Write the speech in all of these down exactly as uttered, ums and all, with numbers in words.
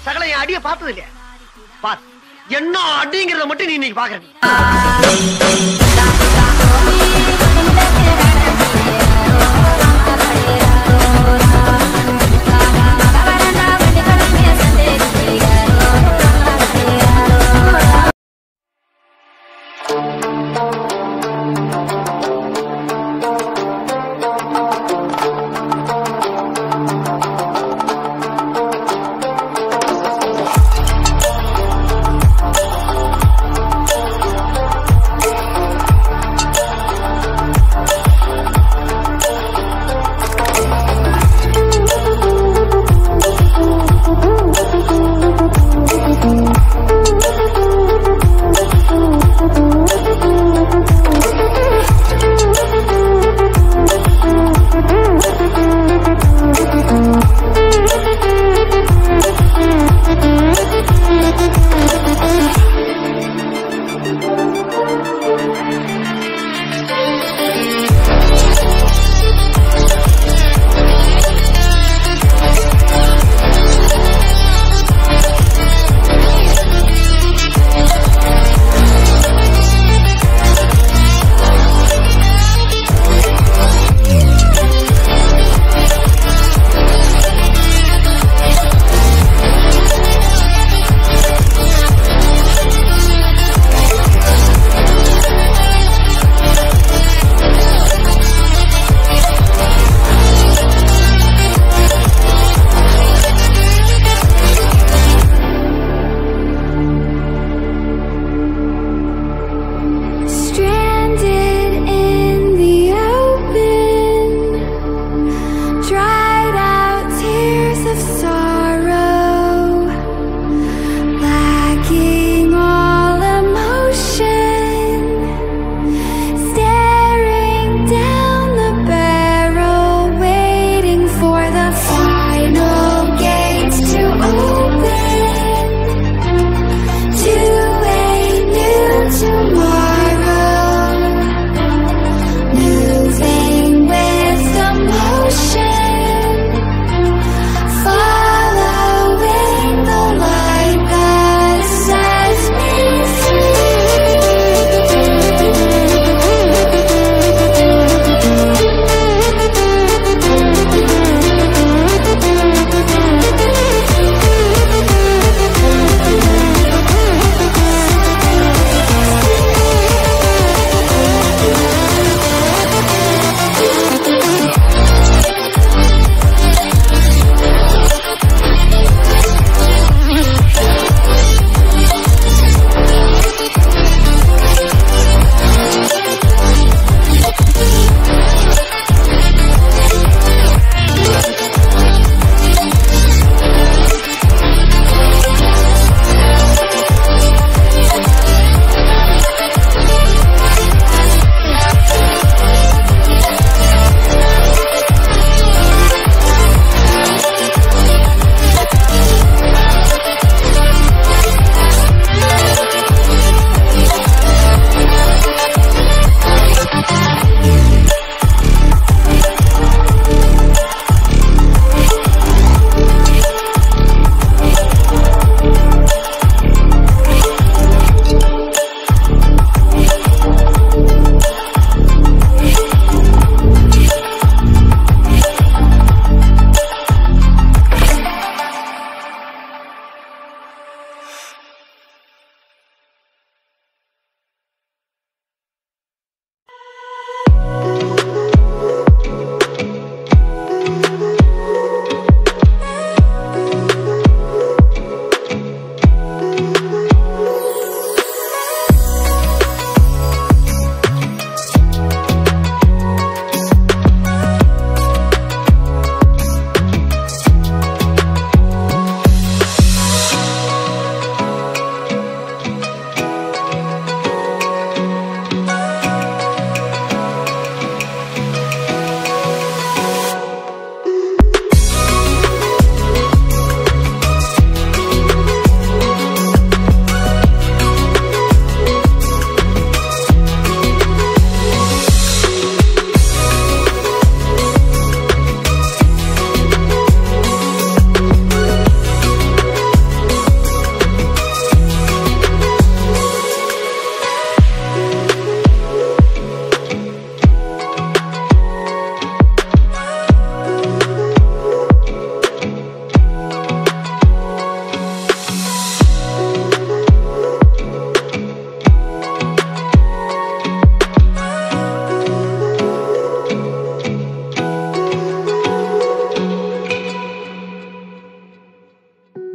சகல என் அடிய பார்த்தது இல்லையா? பார், என்ன அடிங்கிறத மட்டும் நீ இன்னைக்கு பாக்குற.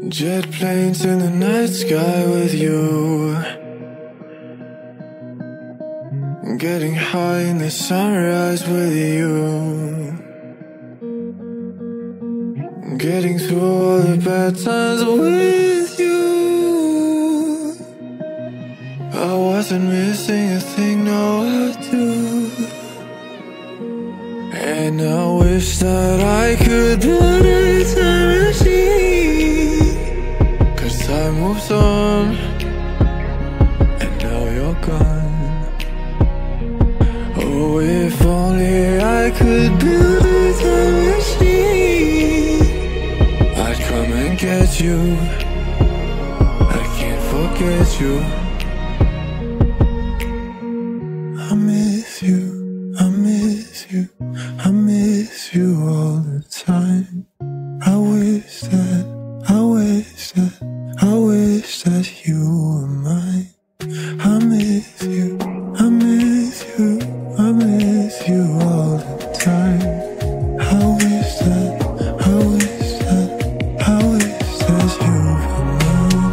Jet planes in the night sky with you, getting high in the sunrise with you, getting through all the bad times with you. I wasn't missing a thing, no I do. And I wish that I could build a time machine, 'cause time moves on, and now you're gone. Oh, if only I could build a time machine, I'd come and get you. I can't forget you. I miss you, I miss you, I miss you all the time. I wish that, I wish that, I wish that you were mine. I miss you, I miss you, I miss you all the time. I wish that, I wish that, I wish that you were mine.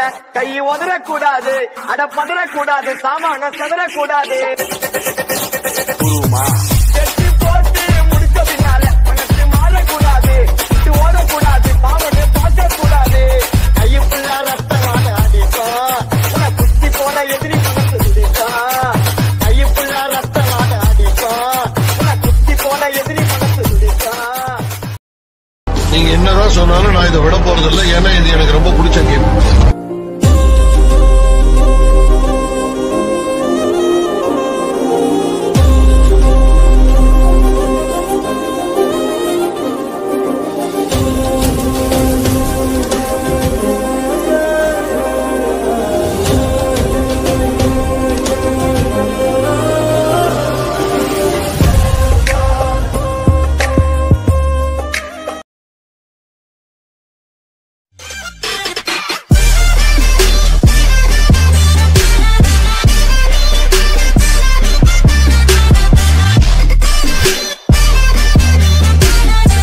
கை உதறக்கூடாது, அட பதறக்கூடாது, சாமான சதறக்கூடாது. கெட்டி போட்டு முடிச்ச பின்னால மனசு மாறக்கூடாது, விட்டு ஓடக்கூடாது, பாவனை பார்க்கக்கூடாது. கையுக்குள்ள ரத்தமான அடிக்கும், குத்தி போன எதிரி மனசு துடிக்கும். கையுக்குள்ள ரத்தமான அடிக்கும், குத்தி போன எதிரி மனசு துடிக்கும். நீங்க என்னதான் சொன்னாலும் நான் இதை விட போறதில்லை. ஏன்னா இது எனக்கு ரொம்ப பிடிச்ச கேம்.